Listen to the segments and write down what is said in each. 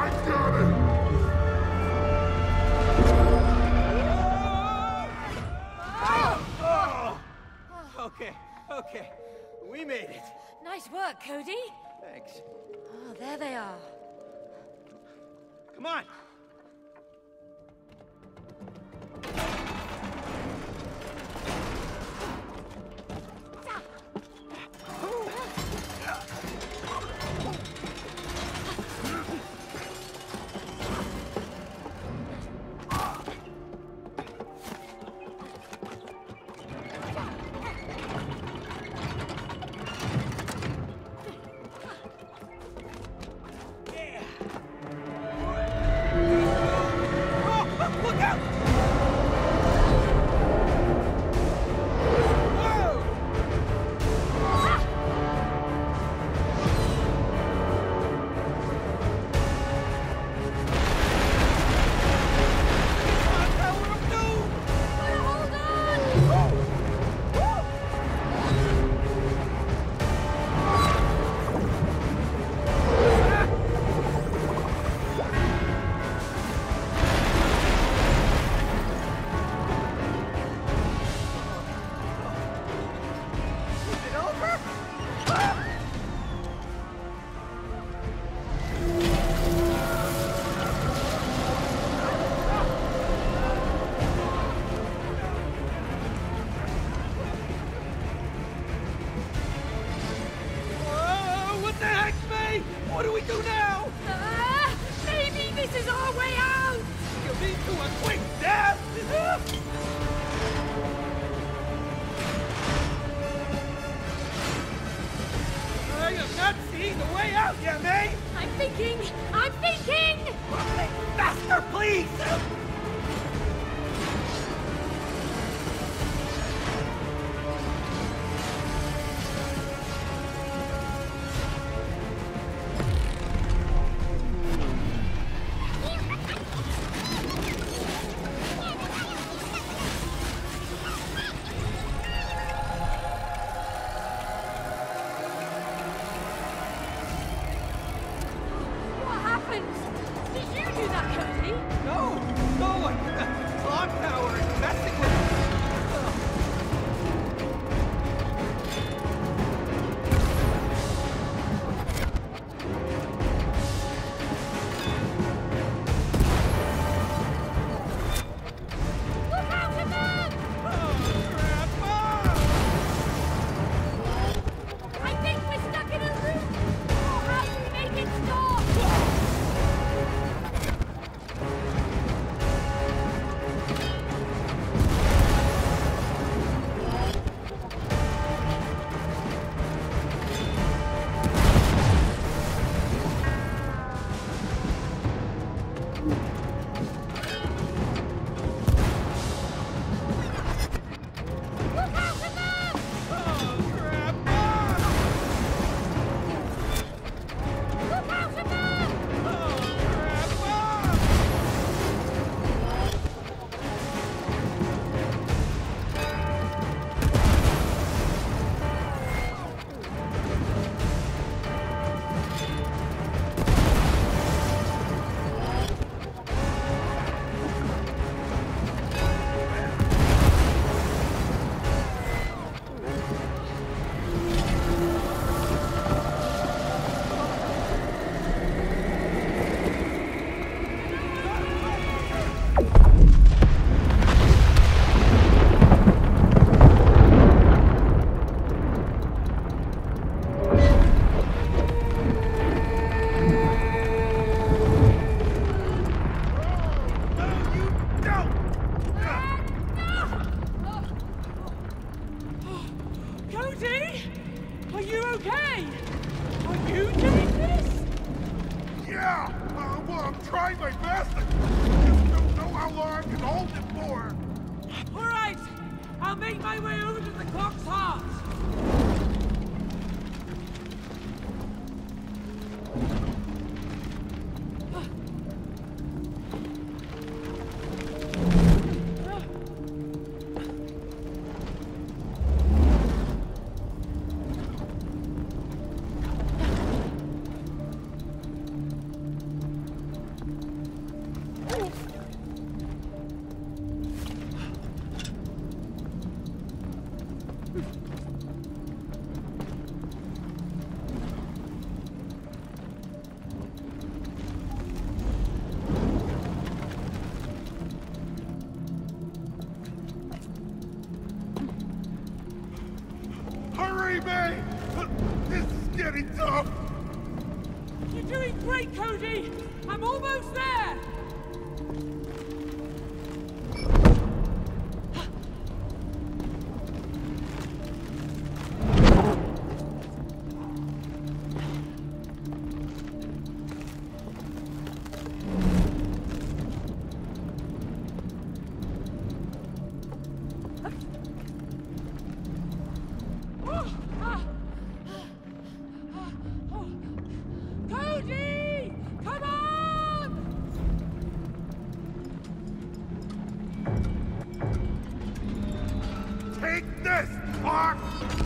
Okay, we made it. Nice work, Cody. Thanks. Oh, there they are. Come on. What do we do now? Maybe this is our way out! You mean to a quick death? I am not seeing the way out yet, May! I'm thinking! Faster, please! You're doing great, Cody! I'm almost there! Cody! Come on! Take this, Mark!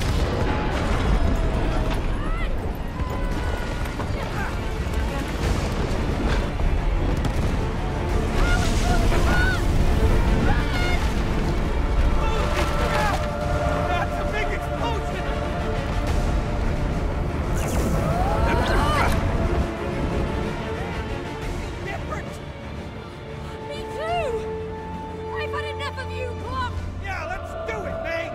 That's a big explosion! Me too! I've had enough of you, Clock! Yeah, let's do it, May!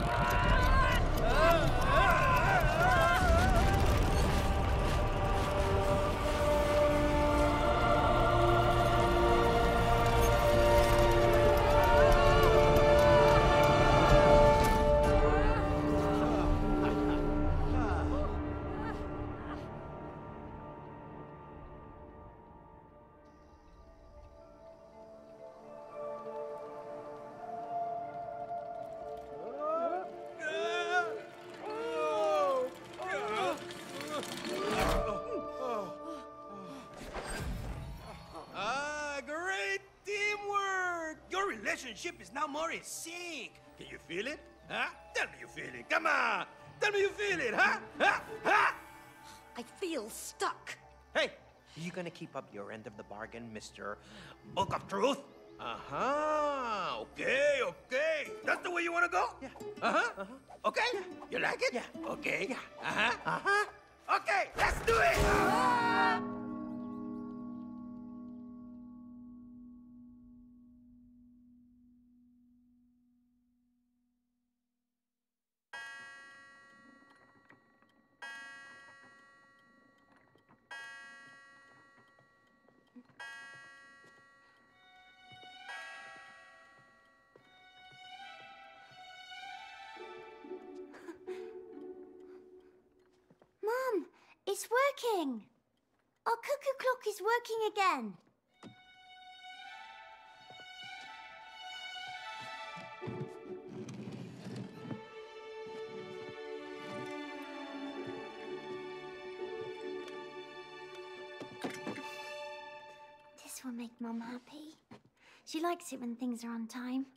Great teamwork! Your relationship is now more in sync. Can you feel it? Huh? Tell me you feel it. Come on! Tell me you feel it, huh? Huh? Huh? I feel stuck. Hey, you gonna keep up your end of the bargain, Mr. Book of Truth? Uh-huh. Okay, okay. That's the way you wanna go? Yeah. Uh-huh. Uh-huh. Okay? Yeah. You like it? Yeah. Okay. Yeah. Uh-huh. Uh-huh. Okay, let's do it! Mom, it's working. Our cuckoo clock is working again. This will make Mom happy. She likes it when things are on time.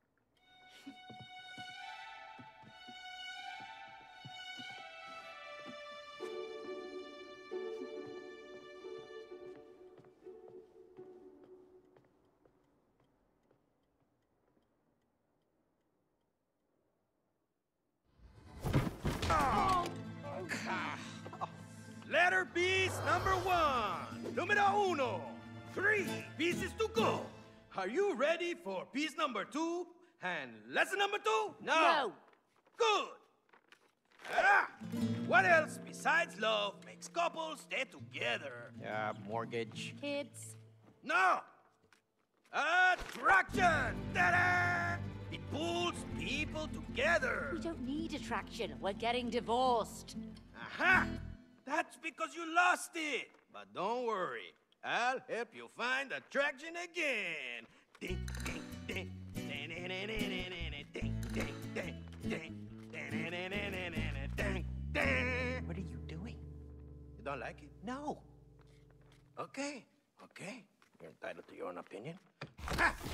Letter piece number 1. Numero uno. 3 pieces to go. Are you ready for piece number 2 and lesson number 2? No. Good. Ah, what else besides love makes couples stay together? Mortgage. Kids. No. Attraction. Ta-da! It pulls people together. We don't need attraction. We're getting divorced. Aha! That's because you lost it. But don't worry. I'll help you find attraction again. Ding, ding, ding. Ding, ding, ding, ding, ding, ding, ding, ding, ding. What are you doing? You don't like it? No. Okay, okay. You're entitled to your own opinion. Ha!